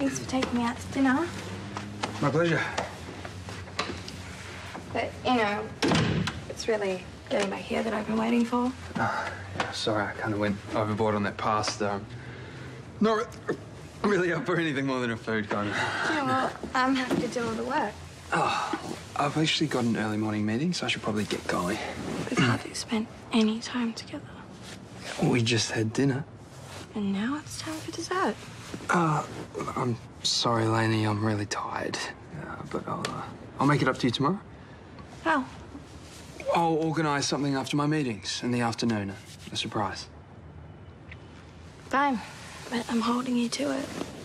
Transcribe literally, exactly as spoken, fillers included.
Thanks for taking me out to dinner. My pleasure. But, you know, it's really getting back here that I've been waiting for. Uh, yeah, sorry, I kind of went overboard on that pasta. Um, not really up for anything more than a food kind of. Yeah, well, I'm happy to do all the work. Oh, I've actually got an early morning meeting, so I should probably get going. We've hardly spent any time together. We just had dinner. And now it's time for dessert. Uh, I'm sorry, Delaney. I'm really tired. Uh, but I'll, uh, I'll make it up to you tomorrow. Oh. I'll organise something after my meetings in the afternoon. A surprise. Fine. But I'm holding you to it.